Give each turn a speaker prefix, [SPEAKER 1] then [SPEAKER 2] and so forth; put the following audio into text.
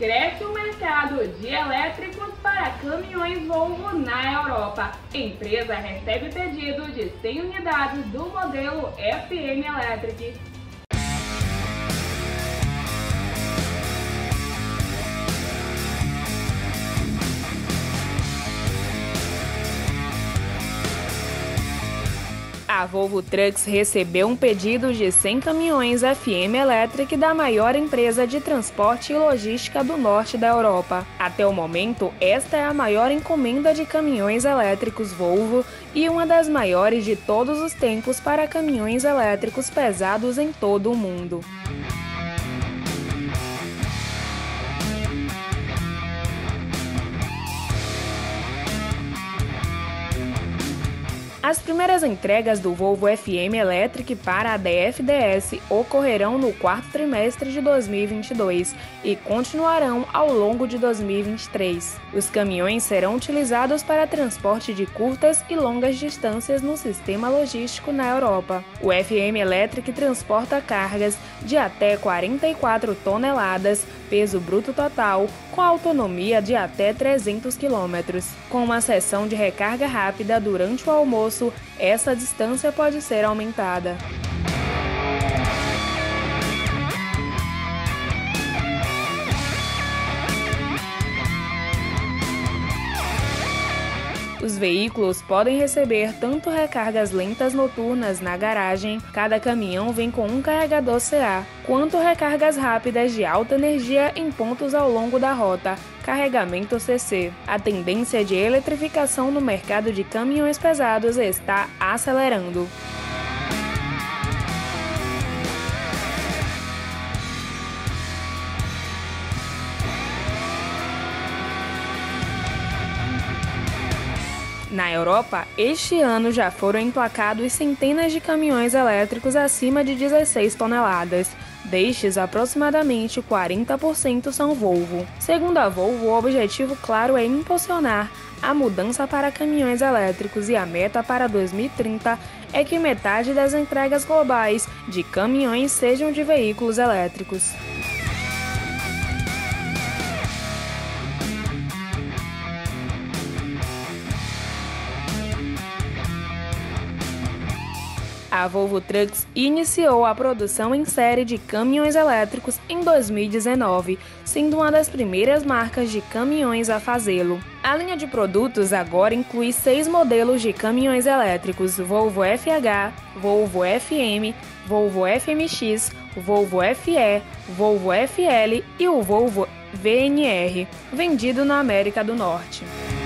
[SPEAKER 1] Cresce o mercado de elétricos para caminhões Volvo na Europa. Empresa recebe pedido de 100 unidades do modelo FM Electric. A Volvo Trucks recebeu um pedido de 100 caminhões FM Electric da maior empresa de transporte e logística do norte da Europa. Até o momento, esta é a maior encomenda de caminhões elétricos Volvo e uma das maiores de todos os tempos para caminhões elétricos pesados em todo o mundo. As primeiras entregas do Volvo FM Electric para a DFDS ocorrerão no quarto trimestre de 2022 e continuarão ao longo de 2023. Os caminhões serão utilizados para transporte de curtas e longas distâncias no sistema logístico na Europa. O FM Electric transporta cargas de até 44 toneladas, peso bruto total, com autonomia de até 300 km. Com uma seção de recarga rápida durante o almoço, essa distância pode ser aumentada. Os veículos podem receber tanto recargas lentas noturnas na garagem, cada caminhão vem com um carregador CA, quanto recargas rápidas de alta energia em pontos ao longo da rota, carregamento CC. A tendência de eletrificação no mercado de caminhões pesados está acelerando. Na Europa, este ano já foram emplacados centenas de caminhões elétricos acima de 16 toneladas. Destes, aproximadamente 40% são Volvo. Segundo a Volvo, o objetivo claro é impulsionar a mudança para caminhões elétricos e a meta para 2030 é que metade das entregas globais de caminhões sejam de veículos elétricos. A Volvo Trucks iniciou a produção em série de caminhões elétricos em 2019, sendo uma das primeiras marcas de caminhões a fazê-lo. A linha de produtos agora inclui 6 modelos de caminhões elétricos: Volvo FH, Volvo FM, Volvo FMX, Volvo FE, Volvo FL e o Volvo VNR, vendido na América do Norte.